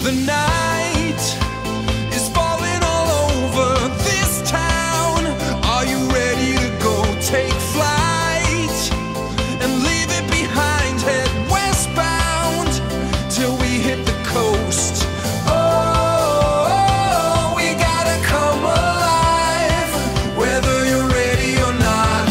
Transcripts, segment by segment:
The night is falling all over this town. Are you ready to go take flight and leave it behind? Head westbound till we hit the coast. Oh, we gotta come alive, whether you're ready or not.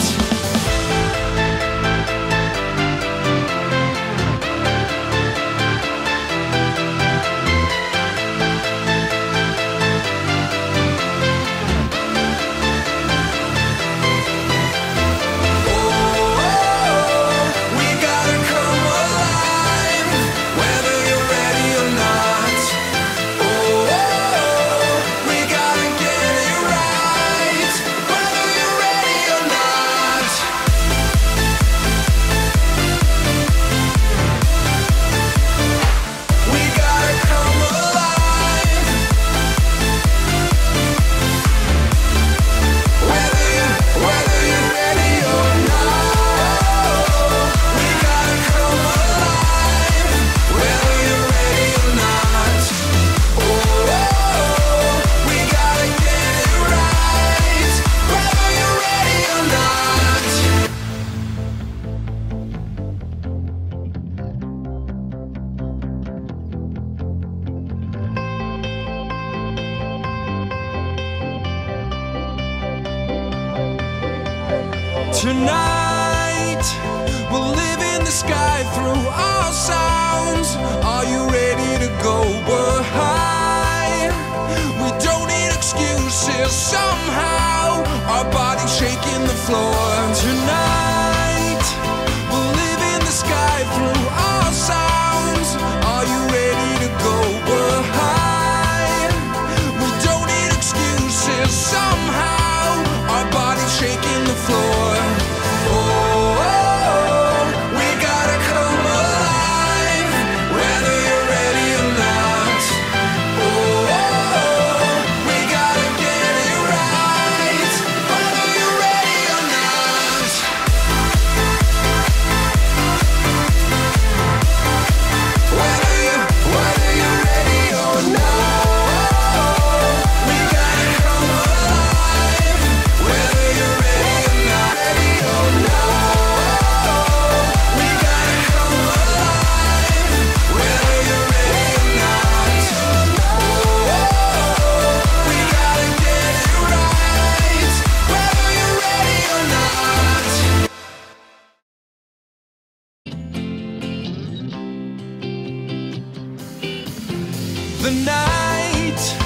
Tonight, we'll live in the sky through our sounds. Are you ready to go? We're high. We don't need excuses. Somehow, our bodies shaking the floor. Tonight, we'll live in the sky through our sounds. Are you ready to go? We're high. We don't need excuses. Somehow, our bodies shaking the floor. The night